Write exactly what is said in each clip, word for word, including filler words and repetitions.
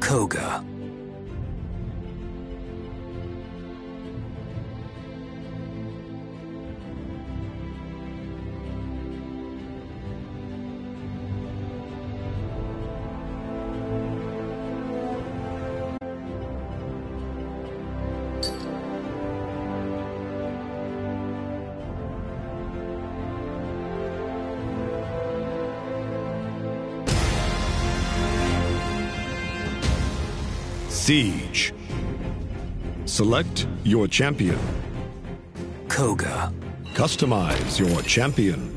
Koga. Siege. Select your champion. Koga. Customize your champion.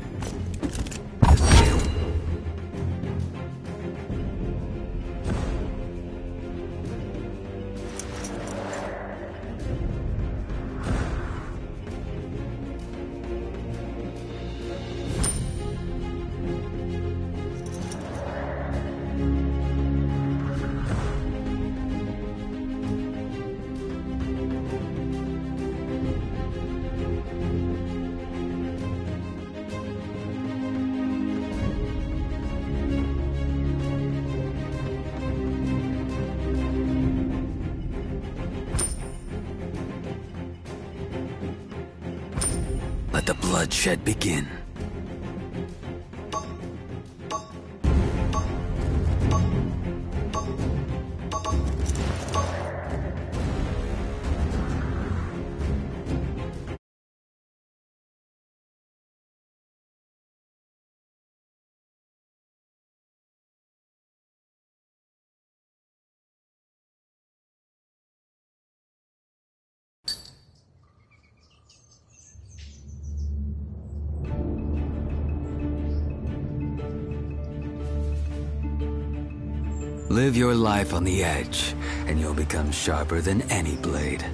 Let the bloodshed begin. Live your life on the edge, and you'll become sharper than any blade.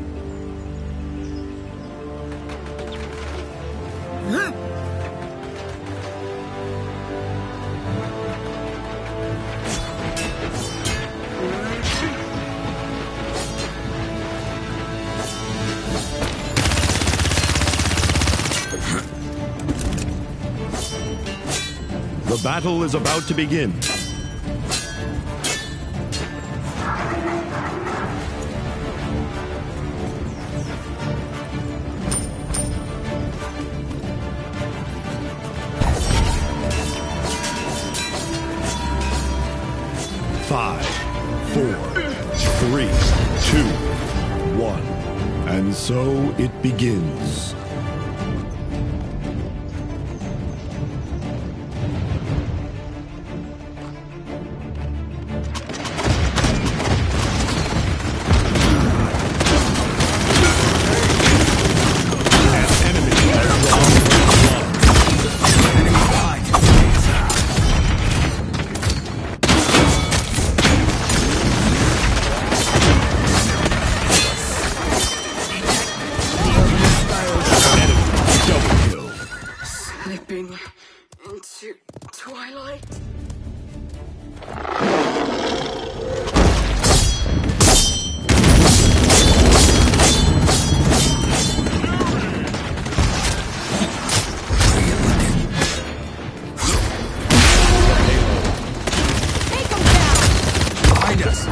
The battle is about to begin. Five, four, three, two, one. And so it begins. Into twilight. Take him down! Behind us!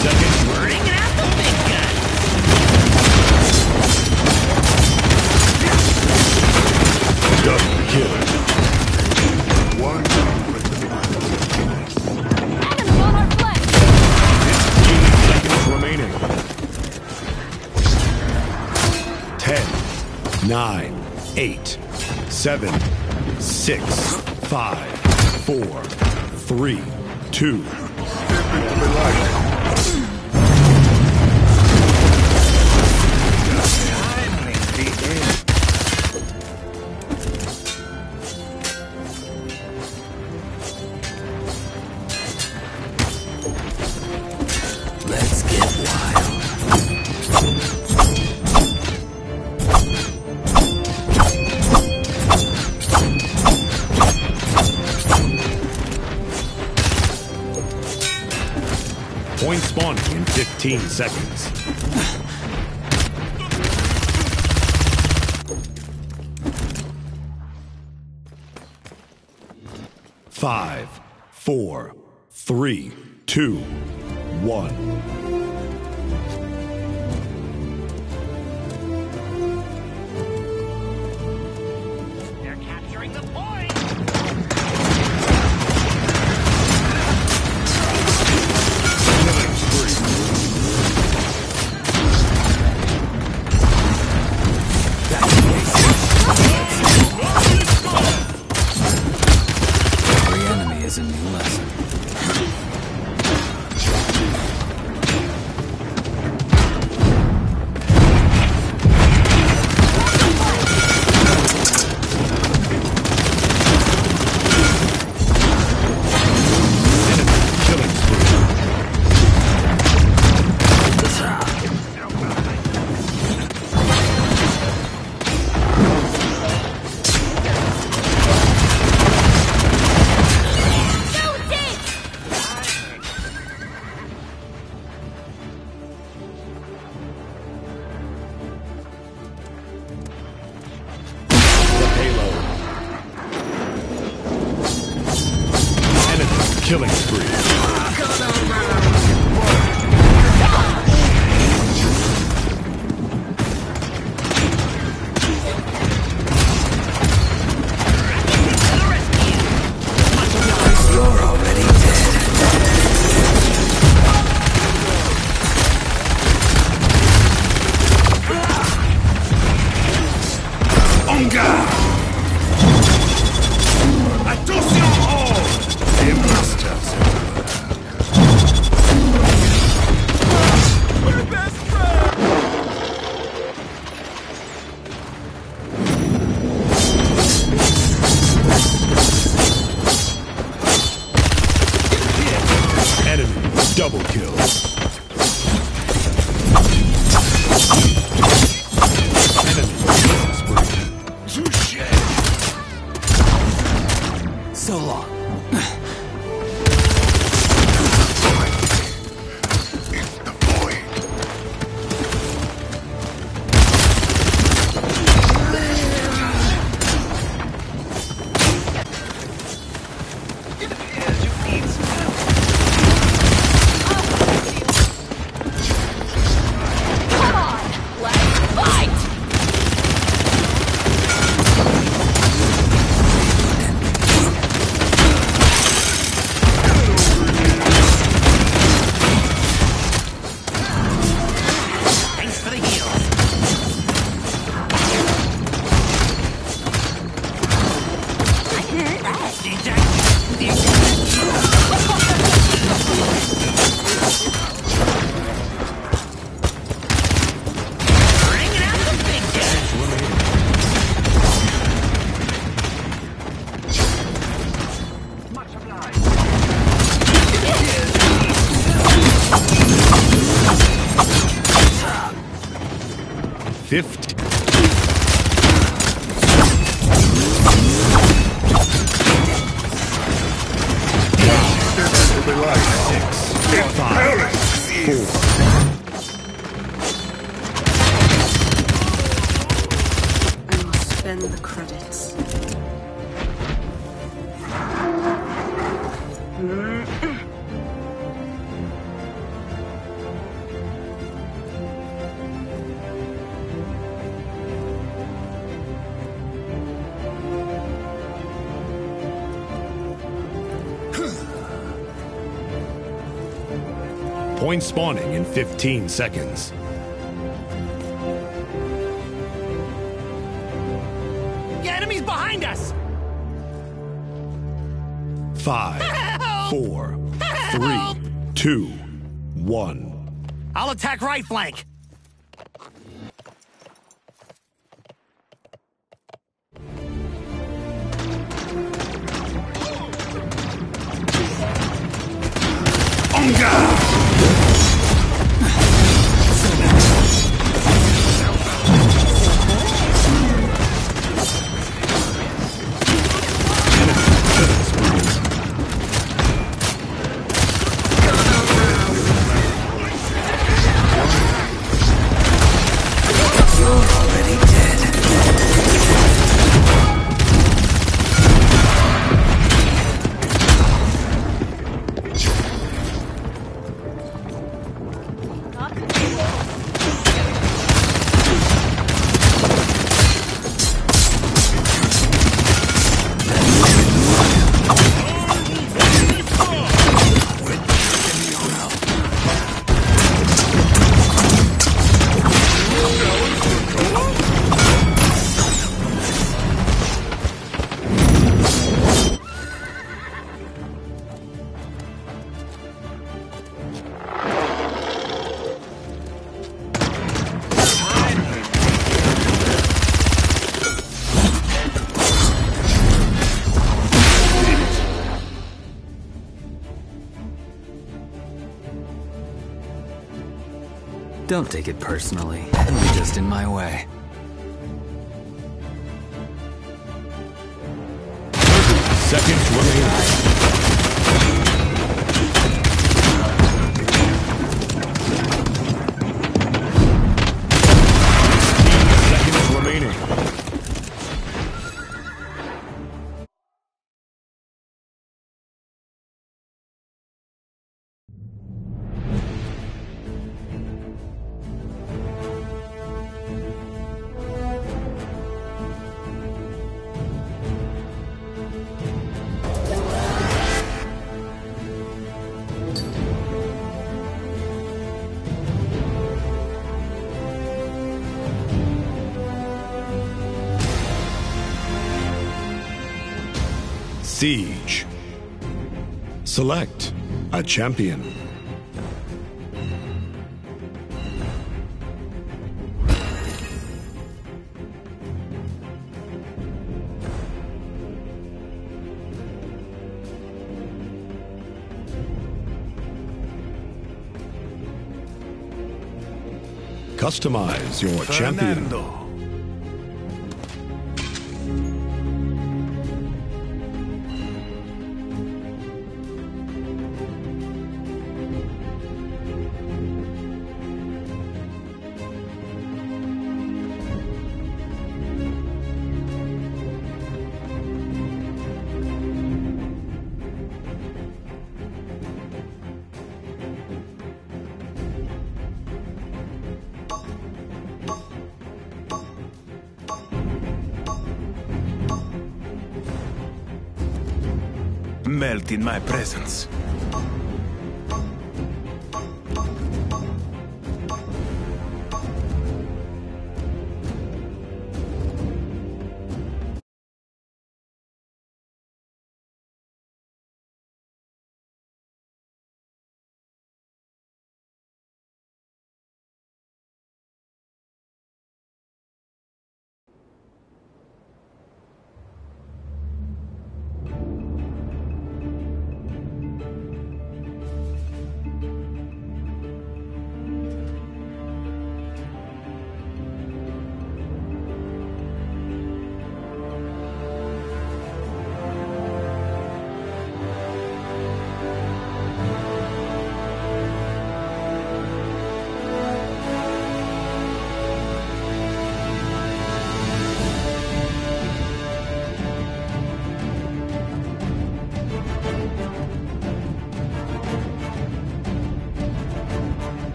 seconds. Bringing out the big gun. Double kill. One. Enemy on our flank! fifteen seconds remaining. ten, nine, eight, seven, six, five, four, three, two. Finally, the end. Let's get wild. Point spawning in fifteen seconds. Five, four, three, two, one. They're capturing the point. Killing spree. Every enemy is a new lesson. Killing spree. Shoot it! The payload. Enemy killing spree. You're already dead. Onga! Attention all! Les masters. My best friend! Enemy double kill. Enemy killing spree. Touché! So long. It's the void. It appears you need some help. Come on! Let's fight! Thanks for the heals. I can hear that. Bringing out the big gun. Much obliged. Fifty. Six, five, four, I must spend the credits. Point spawning in fifteen seconds. Enemies behind us! Five, four, three, two, one. I'll attack right flank. Don't take it personally. You're just in my way. Seconds remaining. Seconds remaining. Siege. Select a champion. Customize your champion. Melt in my presence.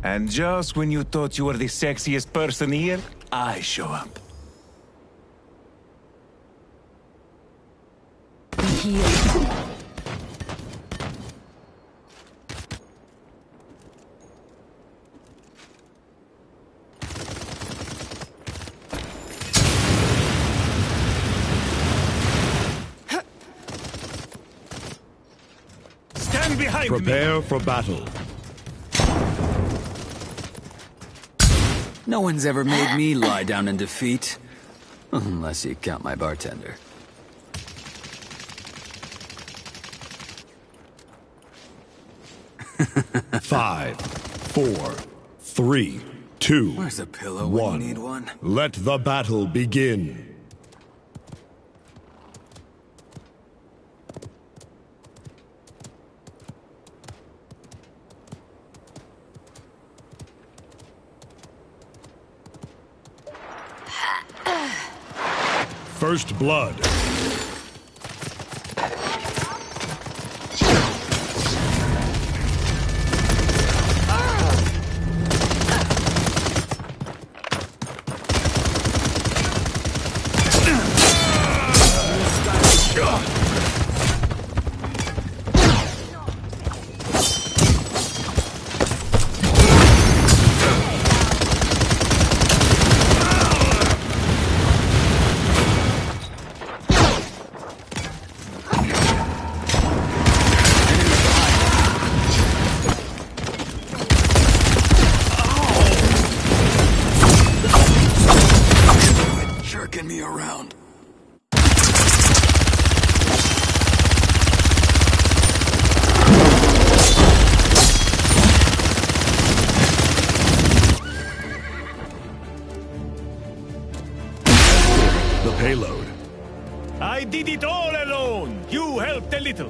And just when you thought you were the sexiest person here, I show up. Stand behind me! Prepare for battle. No one's ever made me lie down in defeat. Unless you count my bartender. Five, four, three, two, Where's a pillow when one. you need one? Let the battle begin. First blood. Jerking me around. The payload. I did it all alone! You helped a little.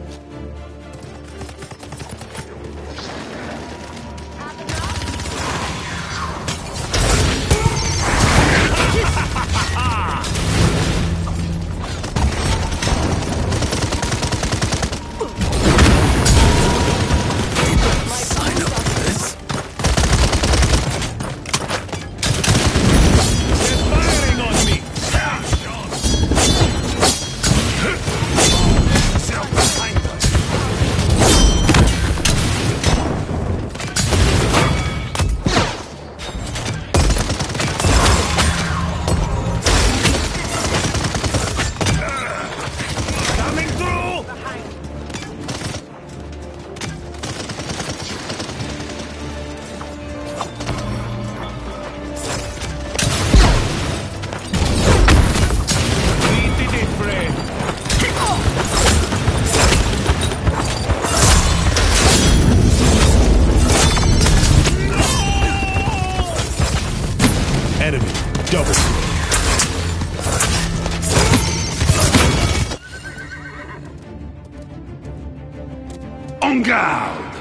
Enemy double kill. On guard!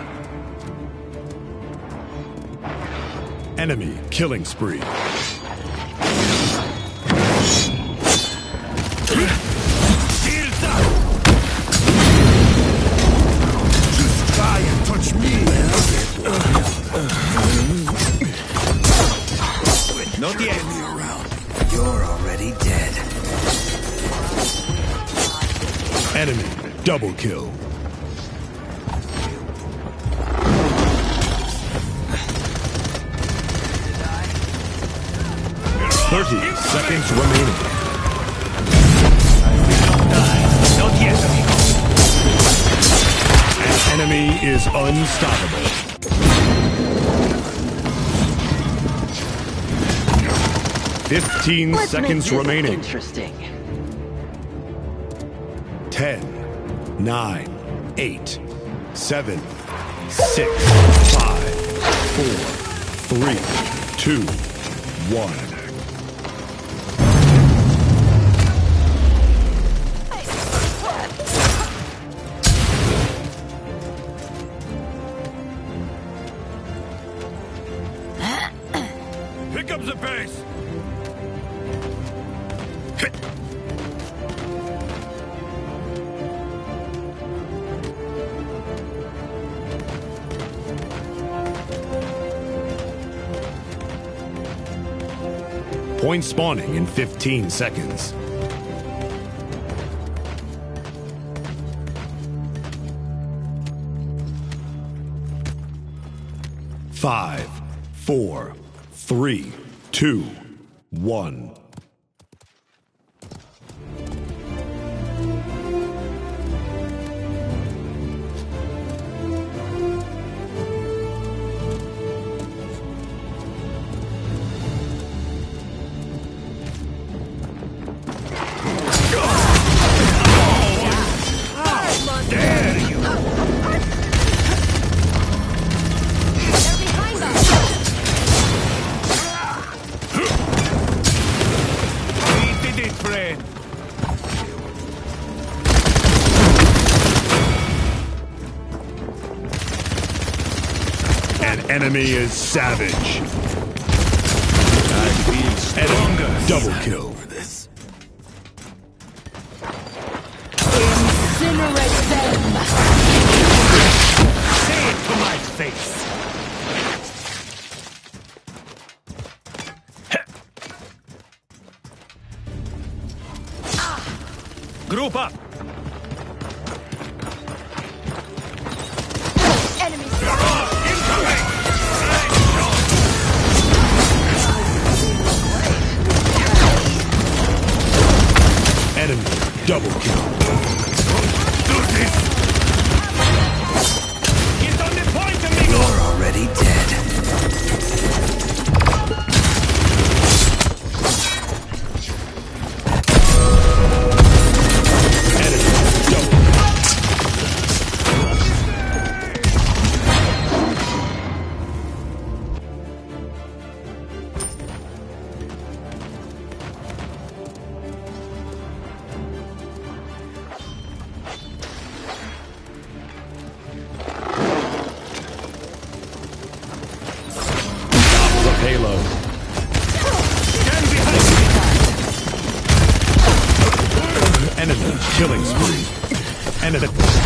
Enemy killing spree. Shields up! Just try and touch me. Not yet. Me around. You're already dead. Enemy double kill. Thirty seconds remaining. Not yet, amigo. An enemy is unstoppable. Fifteen seconds remaining. Interesting. Ten, nine, eight, seven, six, five, four, three, two, one. Pick up the pace! Point spawning in fifteen seconds. Five, four, three, two, one. Enemy is savage. I feel stronger. Enemy double kill. Over this. Incinerate them! Say it to my face. Group up. Enemy spotted! Enemy double kill. Do this. Get on the point, amigo. You're already dead. Enemy double kill. Payload. Stand behind me. Enemy killing spree. Enemy.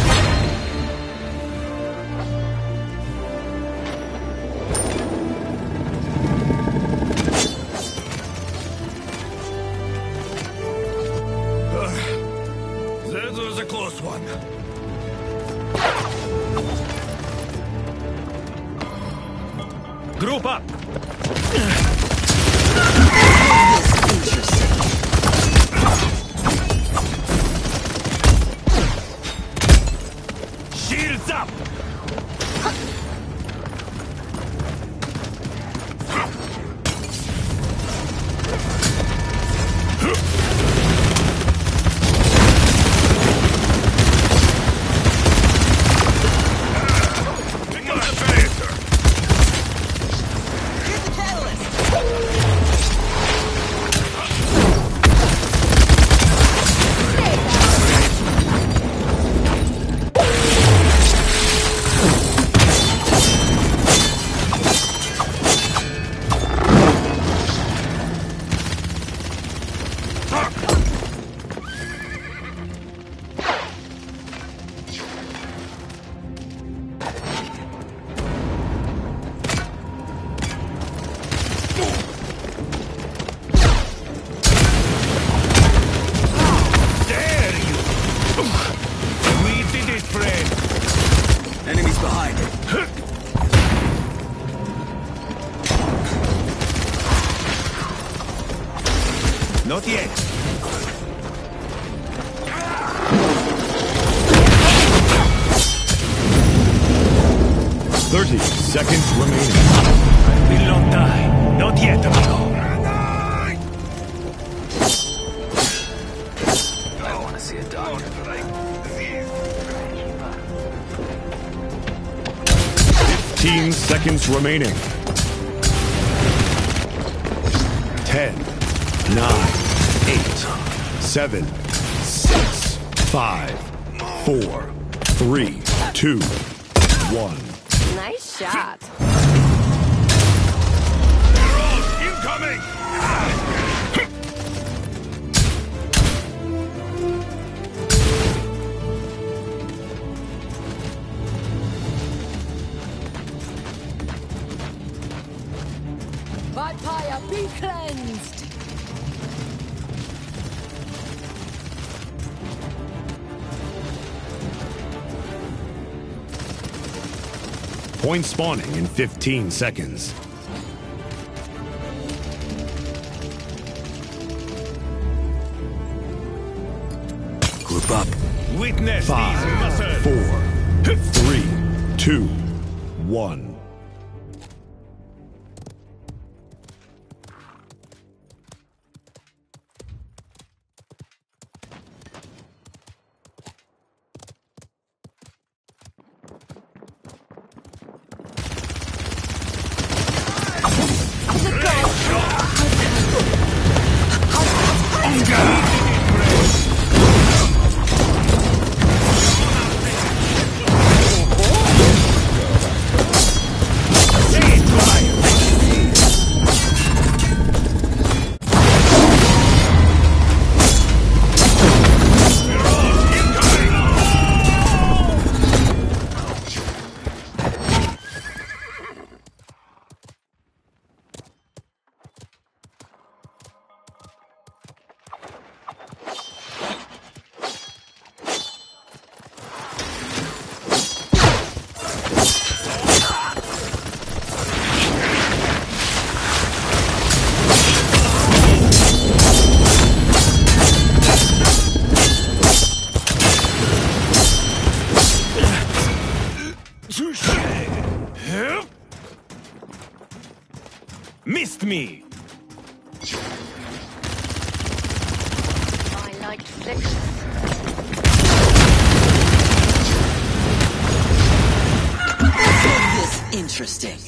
That was a close one. Group up. Shields up. Pick up the phaser. Here's the catalyst. Dare you! We did it, friend. Enemies behind. Not yet. Thirty seconds remaining. Will not die. Not yet, amigo. I want to see a doctor. Fifteen seconds remaining. Ten, nine, eight, seven, six, five, four, three, two, one. Nice shot. Incoming! My pyre be cleansed! Point spawning in fifteen seconds. Group up. Witness Five, these muscles. Four, three, two, one. Missed me! I like flicks. This interesting.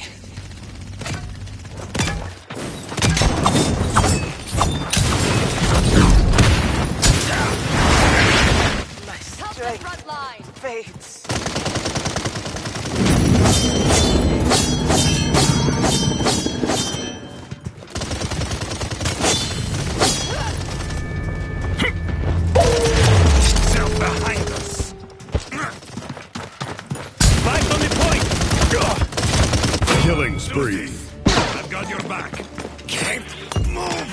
My Help the strength front line. fades. Behind us! Back on the point! Killing spree. I've got your back. Can't move!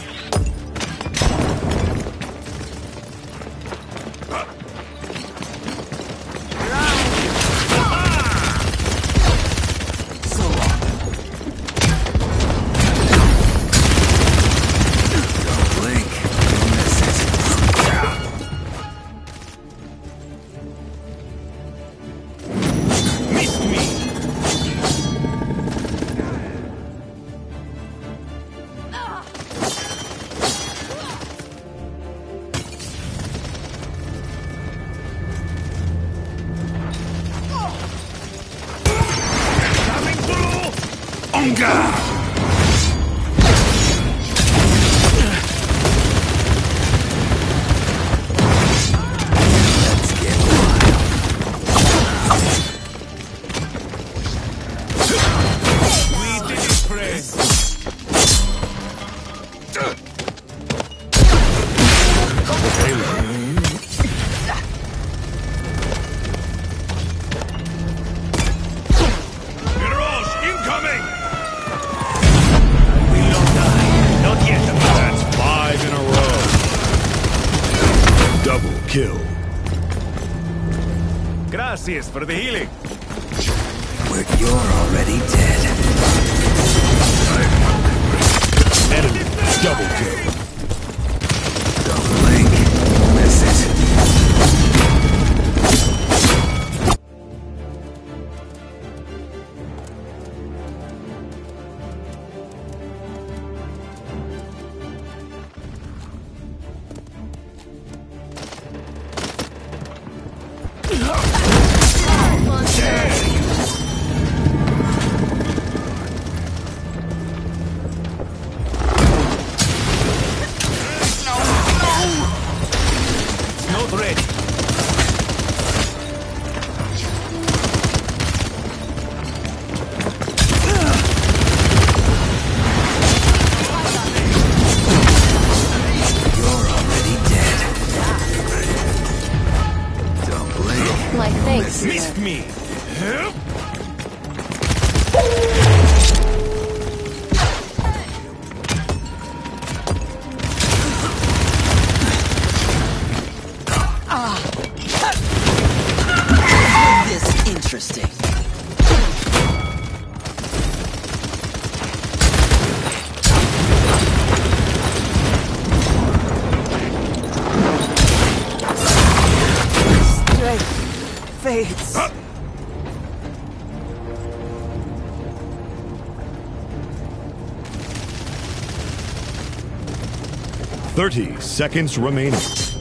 Blink. You'll miss it. Missed me! Coming through! Onga! Let's get wild. We did it, press! Mirage incoming! We don't die. Not yet. That's five in a row. Double kill. Gracias for the healing. But you're already dead. Enemy double kill. Don't blink. You'll miss it. Thirty seconds remaining.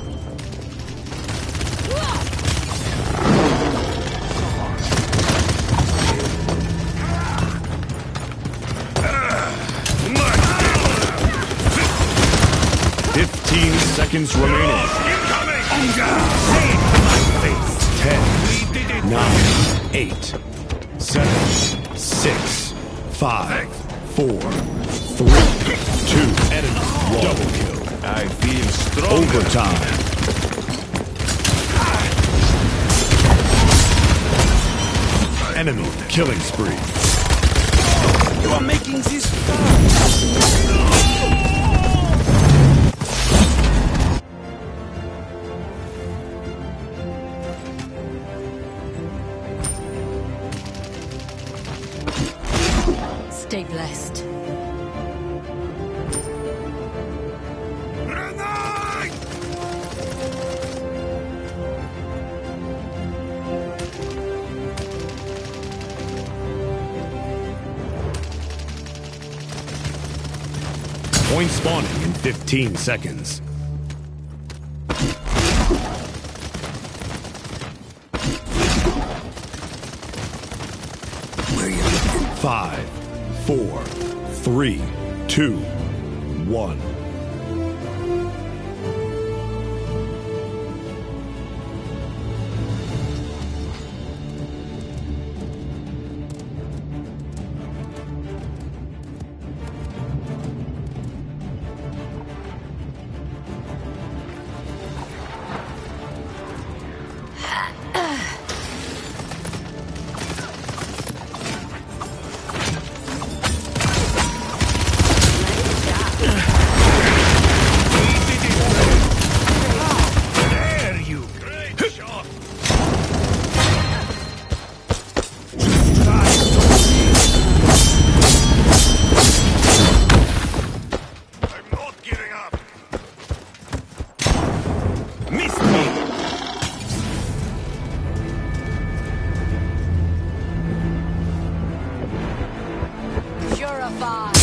Fifteen seconds remaining. Ten, nine, eight, seven, six, five, four, three, two, enemy, one. Double kill. I feel strong. Overtime. Enemy killing spree. You are making this fun. Stay blessed. Point spawning in fifteen seconds. Where you looking? Five, four, three, two, one. Purify.